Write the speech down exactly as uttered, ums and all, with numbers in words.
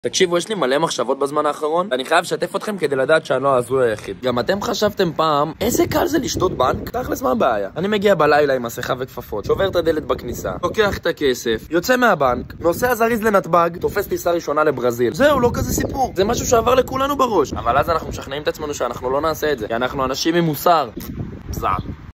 תקשיבו, יש לי מלא מחשבות בזמן האחרון, ואני חייב לשתף אתכם כדי לדעת שאני לא הזוי היחיד. גם אתם חשבתם פעם, איזה קל זה לשתות בנק? תכלס, מה הבעיה? אני מגיע בלילה עם מסכה וכפפות, שובר את הדלת בכניסה, לוקח את הכסף, יוצא מהבנק, נוסע זריז לנתב"ג, תופס טיסה ראשונה לברזיל. זהו, לא כזה סיפור. זה משהו שעבר לכולנו בראש. אבל אז אנחנו משכנעים את עצמנו שאנחנו לא נעשה את זה, כי אנחנו אנשים עם מוסר. זעם.